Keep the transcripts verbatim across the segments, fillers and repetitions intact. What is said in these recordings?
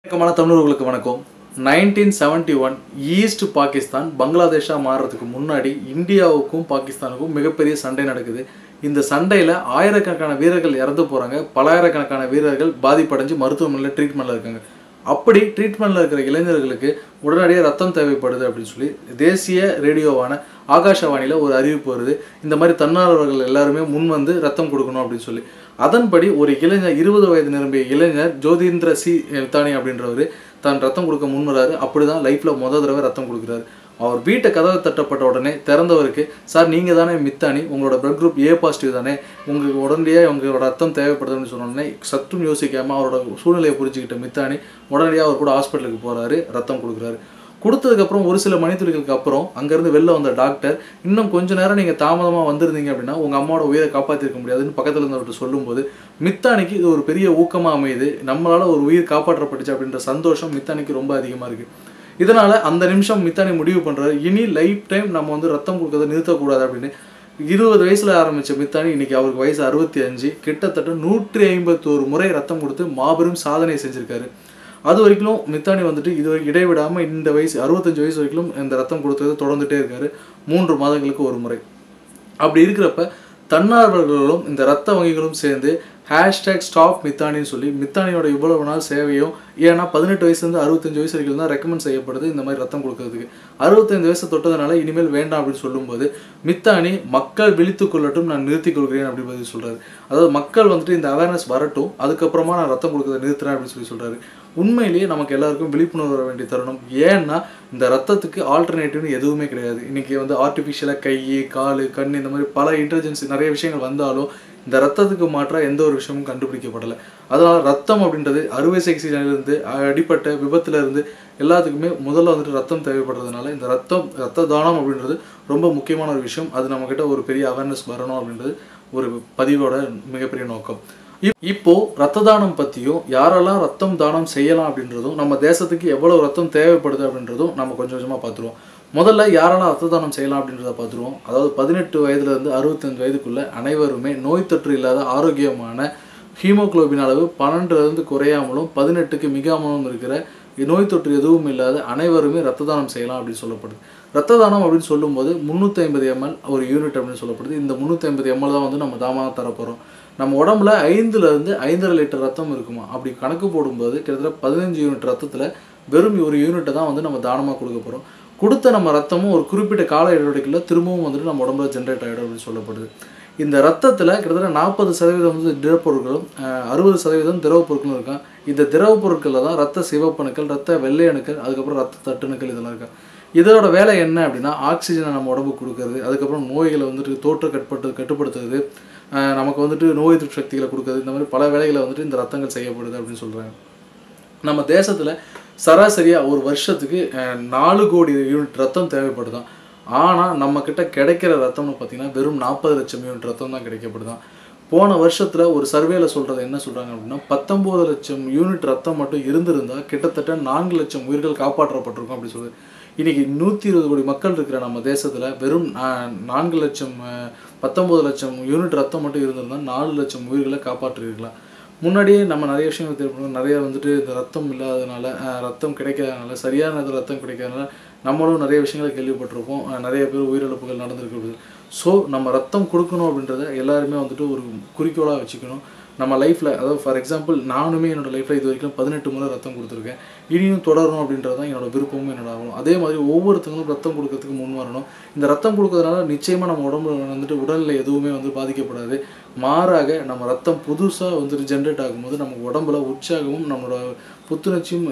வணக்கமான தமிழர்களுக்கு வணக்கம். Nineteen seventy one east Pakistan பங்களாதேஷா மாறுறதுக்கு முன்னாடி இந்தியாவுக்கும் பாகிஸ்தானுக்கும் மிகப்பெரிய சண்டை நடக்குது. இந்த சண்டையில் ஆயிரக்கணக்கான வீரர்கள் இறந்து போகிறாங்க, பலாயிரக்கணக்கான வீரர்கள் பாதிப்படைஞ்சு மருத்துவமனையில் ட்ரீட்மெண்ட்டில் இருக்காங்க. அப்படி ட்ரீட்மெண்ட்டில் இருக்கிற இளைஞர்களுக்கு உடனடியாக ரத்தம் தேவைப்படுது அப்படின்னு சொல்லி தேசிய ரேடியோவான ஆகாஷவாணியில் ஒரு அறிவிப்பு வருது. இந்த மாதிரி தன்னார்வலர்கள் எல்லாருமே முன் வந்து ரத்தம் கொடுக்கணும் அப்படின்னு சொல்லி. அதன்படி ஒரு இளைஞர் இருபது வயது நிரம்பிய இளைஞர் ஜோதிந்திர சி மித்தானி அப்படின்றவர் தான் ரத்தம் கொடுக்க முன்வராரு. அப்படி தான் லைஃப்பில் முதல் தடவை ரத்தம் கொடுக்குறாரு. அவர் வீட்டை கதவை தட்டப்பட்ட உடனே திறந்தவருக்கு, சார் நீங்கள் தானே மித்தானி, உங்களோட பிளட் குரூப் ஏ பாசிட்டிவ் தானே, உங்களுக்கு உடனடியாக உங்களோட ரத்தம் தேவைப்படுதுன்னு சொன்னோடனே சற்றும் யோசிக்காமல் அவரோட சூழ்நிலையை புரிஞ்சுக்கிட்ட மித்தானி உடனடியாக அவர் கூட ஹாஸ்பிட்டலுக்கு போகிறாரு, ரத்தம் கொடுக்குறாரு. கொடுத்ததுக்கப்புறம் ஒரு சில மணித்துளிகளுக்கு அப்புறம் அங்கேருந்து வெளில வந்த டாக்டர், இன்னும் கொஞ்சம் நேரம் நீங்கள் தாமதமாக வந்திருந்தீங்க அப்படின்னா உங்கள் அம்மாவோட உயிரை காப்பாற்றிருக்க முடியாதுன்னு பக்கத்தில் இருந்தவர்கிட்ட சொல்லும்போது மித்தானிக்கு இது ஒரு பெரிய ஊக்கமாக அமையுது. நம்மளால் ஒரு உயிர் காப்பாற்றப்பட்டுச்சு அப்படின்ற சந்தோஷம் மித்தானிக்கு ரொம்ப அதிகமாக இருக்குது. இதனால் அந்த நிமிஷம் மித்தானி முடிவு பண்ணுறாரு, இனி லைஃப் டைம் நம்ம வந்து ரத்தம் கொடுக்கறதை நிறுத்தக்கூடாது அப்படின்னு. இருபது வயசில் ஆரம்பித்த மித்தானி இன்னைக்கு அவருக்கு வயசு அறுபத்தி அஞ்சு கிட்டத்தட்ட நூற்றி ஐம்பத்தோரு முறை ரத்தம் கொடுத்து மாபெரும் சாதனை செஞ்சுருக்காரு. அது வரைக்கும் மித்தானி வந்துட்டு இது வரைக்கும் இடைவிடாமல் இந்த வயசு அறுபத்தஞ்சு வயசு வரைக்கும் இந்த ரத்தம் கொடுத்தது தொடர்ந்துட்டே இருக்காரு, மூன்று மாதங்களுக்கு ஒரு முறை. அப்படி இருக்கிறப்ப தன்னார்வலர்களும் இந்த ரத்த வங்கிகளும் சேர்ந்து ஹேஷ்டேக் ஸ்டாப் மித்தானின்னு சொல்லி மித்தானியோட இவ்வளவு நாள் சேவையும், ஏன்னா பதினெட்டு வயசுலேருந்து அறுபத்தஞ்சு வயசு வரைக்கும் தான் ரெக்கமெண்ட் செய்யப்படுது இந்த மாதிரி ரத்தம் கொடுக்கறதுக்கு. அறுபத்தஞ்சு வயசு தொட்டதுனால இனிமேல் வேண்டாம் அப்படின்னு சொல்லும்போது மித்தானி மக்கள் விழித்து கொள்ளட்டும், நான் நிறுத்திக் கொள்கிறேன் அப்படின்னு பதில் சொல்கிறாரு. அதாவது மக்கள் வந்துட்டு இந்த அவேர்னஸ் வரட்டும், அதுக்கப்புறமா நான் ரத்தம் கொடுக்கறதை நிறுத்துறேன் அப்படின்னு சொல்லி சொல்கிறாரு. உண்மையிலேயே நமக்கு எல்லாருக்கும் விழிப்புணர்வு வர வேண்டிய தருணம். ஏன்னா இந்த ரத்தத்துக்கு ஆல்டர்னேட்டிவ்னு எதுவுமே கிடையாது. இன்றைக்கி வந்து ஆர்டிஃபிஷியலாக கை, கால், கண் இந்த மாதிரி பல இன்டெலிஜென்ஸ் நிறைய விஷயங்கள் வந்தாலும் இந்த ரத்தத்துக்கு மாற்றாக எந்த ஒரு விஷயமும் கண்டுபிடிக்கப்படலை. அதனால் ரத்தம் அப்படின்றது அறுவை சிகிச்சையிலிருந்து அடிப்பட்ட விபத்துலேருந்து எல்லாத்துக்குமே முதல்ல வந்துட்டு ரத்தம் தேவைப்படுறதுனால இந்த ரத்தம் ரத்த தானம் அப்படின்றது ரொம்ப முக்கியமான ஒரு விஷயம். அது நம்மக்கிட்ட ஒரு பெரிய அவேர்னஸ் வரணும் அப்படின்றது ஒரு பதிவோட மிகப்பெரிய நோக்கம். இப்போ ரத்த தானம் பற்றியும் யாரெல்லாம் ரத்தம் தானம் செய்யலாம் அப்படின்றதும் நம்ம தேசத்துக்கு எவ்வளோ ரத்தம் தேவைப்படுது அப்படின்றதும் நம்ம கொஞ்சம் கொஞ்சமாக பார்த்துருவோம். முதல்ல யாரெல்லாம் ரத்த தானம் செய்யலாம் அப்படின்றத பார்த்துருவோம். அதாவது பதினெட்டு வயதுலேருந்து அறுபத்தஞ்சு வயதுக்குள்ளே அனைவருமே நோய் தொற்று இல்லாத ஆரோக்கியமான ஹீமோகுளோபின் அளவு பன்னெண்டுலேருந்து குறையாமலும் பதினெட்டுக்கு மிகாமலும் இருக்கிற நோய் தொற்று எதுவும் இல்லாத அனைவருமே ரத்த தானம் செய்யலாம் அப்படின்னு சொல்லப்படுது. ரத்த தானம் அப்படின்னு சொல்லும்போது முந்நூற்றி ஐம்பது எம்எல் ஒரு யூனிட் அப்படின்னு சொல்லப்படுது. இந்த முந்நூற்றி ஐம்பது எம்எல் தான் வந்து நம்ம தாமாக தரப்போகிறோம். நம்ம உடம்புல ஐந்துலேருந்து ஐந்தரை லிட்டர் ரத்தம் இருக்குமா, அப்படி கணக்கு போடும்போது கிட்டத்தட்ட பதினஞ்சு யூனிட் ரத்தத்தில் வெறும் ஒரு யூனிட்டை தான் வந்து நம்ம தானமாக கொடுக்க போகிறோம். கொடுத்த நம்ம ரத்தமும் ஒரு குறிப்பிட்ட கால இடைவெளிக்குள்ள திரும்பவும் வந்துட்டு நம்ம உடம்புல ஜென்ரேட் ஆகிடும் அப்படின்னு சொல்லப்படுது. இந்த ரத்தத்தில் கிட்டத்தட்ட நாற்பது சதவீதம் வந்து திரவப்பொருட்களும் அறுபது சதவீதம் திரவ பொருட்களும் இருக்கான். இந்த திரவ பொருட்களில் தான் ரத்த சிவப்பணுக்கள், ரத்த வெள்ளை அணுக்கள், அதுக்கப்புறம் ரத்த தட்டுணுக்கள் இதெல்லாம் இருக்கா. இதோட வேலை என்ன அப்படின்னா ஆக்சிஜனை நம்ம உடம்புக்கு கொடுக்கறது, அதுக்கப்புறம் நோய்களை வந்துட்டு தோற்ற கட்டுப்பட்டு கட்டுப்படுத்துறது, நமக்கு வந்துட்டு நோய் எதிர்ப்பு சக்திகளை கொடுக்குறது, இந்த மாதிரி பல வேலைகளை வந்துட்டு இந்த ரத்தங்கள் செய்யப்படுது அப்படின்னு சொல்கிறாங்க. நம்ம தேசத்தில் சராசரியாக ஒரு வருஷத்துக்கு நாலு கோடி யூனிட் ரத்தம் தேவைப்படுதான். ஆனால் நம்மக்கிட்ட கிடைக்கிற ரத்தம்னு பார்த்திங்கன்னா வெறும் நாற்பது லட்சம் யூனிட் ரத்தம் தான் கிடைக்கப்படுதான். போன வருஷத்தில் ஒரு சர்வேல சொல்கிறது என்ன சொல்கிறாங்க அப்படின்னா பத்தொம்போது லட்சம் யூனிட் ரத்தம் மட்டும் இருந்திருந்தால் கிட்டத்தட்ட நான்கு லட்சம் உயிர்கள் காப்பாற்றப்பட்டிருக்கும் அப்படி சொல்லுது. இன்றைக்கி நூற்றி இருபது கோடி மக்கள் இருக்கிற நம்ம தேசத்தில் வெறும் நான்கு லட்சம் பத்தொம்போது லட்சம் யூனிட் ரத்தம் மட்டும் இருந்திருந்தால் நாலு லட்சம் உயிர்களை காப்பாற்றிருக்கலாம். முன்னாடியே நம்ம நிறைய விஷயங்கள் தெரிவிக்கணும். நிறைய வந்துட்டு இந்த ரத்தம் இல்லாததுனால, ரத்தம் கிடைக்காதனால, சரியான இது ரத்தம் கிடைக்காதனால நம்மளும் நிறைய விஷயங்களை கேள்விப்பட்டிருப்போம். நிறைய பேர் உயிரிழப்புகள் நடந்திருக்கு. ஸோ நம்ம ரத்தம் கொடுக்கணும் அப்படின்றத எல்லாருமே வந்துட்டு ஒரு குறிக்கோளாக வச்சுக்கணும் நம்ம லைஃப்பில். அதாவது ஃபார் எக்ஸாம்பிள் நானுமே என்னோடய லைஃப்பில் இது வரைக்கும் பதினெட்டு முறை ரத்தம் கொடுத்துருக்கேன். இனியும் தொடரணும் அப்படின்றது தான் என்னோடய விருப்பமும் என்னோட ஆகணும். அதே மாதிரி ஒவ்வொருத்தங்களும் ரத்தம் கொடுக்கறதுக்கு முன் வரணும். இந்த ரத்தம் கொடுக்கறதுனால நிச்சயமாக நம்ம உடம்புல வந்துட்டு உடல்நிலை எதுவுமே வந்து பாதிக்கப்படாது. மாறாக நம்ம ரத்தம் புதுசாக வந்துட்டு ஜென்ரேட் ஆகும்போது நம்ம உடம்புல உற்சாகமும் நம்மளோட புத்துணர்ச்சியும்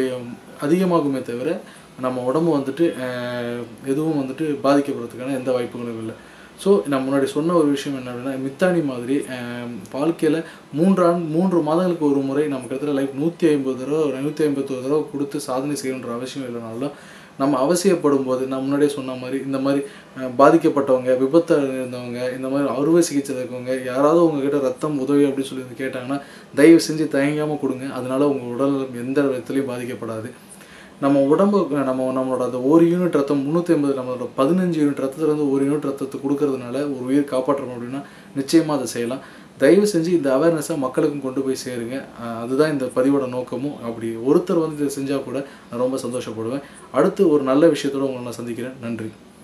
அதிகமாகுமே தவிர நம்ம உடம்பு வந்துட்டு எதுவும் வந்துட்டு பாதிக்கப்படுறதுக்கான எந்த வாய்ப்புகளும் இல்லை. ஸோ நான் முன்னாடி சொன்ன ஒரு விஷயம் என்ன அப்படின்னா மித்தானி மாதிரி வாழ்க்கையில் மூன்றாண்டு மூன்று மாதங்களுக்கு ஒரு முறை நம்ம கிட்டத்தட்ட லைஃப் நூற்றி ஐம்பது தடவை நூற்றி ஐம்பத்தொரு தடவை கொடுத்து சாதனை செய்யணுன்ற அவசியம் இல்லைனாலும் நம்ம அவசியப்படும் போது நான் முன்னாடியே சொன்ன மாதிரி இந்த மாதிரி பாதிக்கப்பட்டவங்க, விபத்து இருந்தவங்க, இந்த மாதிரி அறுவை சிகிச்சை இருக்கவங்க யாராவது உங்ககிட்ட ரத்தம் உதவி அப்படின்னு சொல்லி கேட்டாங்கன்னா தயவு செஞ்சு தயங்காமல் கொடுங்க. அதனால உங்கள் உடல் எந்த விதத்துலையும் பாதிக்கப்படாது. நம்ம உடம்பு நம்ம நம்மளோட அந்த ஒரு யூனிட் ரத்தம் முந்நூற்றி ஐம்பது நம்மளோட பதினஞ்சு யூனிட் ரத்தத்துலேருந்து ஒரு யூனிட் ரத்தத்தை கொடுக்கறதுனால ஒரு உயிர் காப்பாற்றணும் அப்படின்னா நிச்சயமாக அதை செய்யலாம். தயவு செஞ்சு இந்த அவேர்னஸை மக்களுக்கும் கொண்டு போய் சேருங்க. அதுதான் இந்த பதிவோட நோக்கமும். அப்படி ஒருத்தர் வந்து இதை செஞ்சால் கூட நான் ரொம்ப சந்தோஷப்படுவேன். அடுத்து ஒரு நல்ல விஷயத்தோடு உங்களை நான் சந்திக்கிறேன். நன்றி.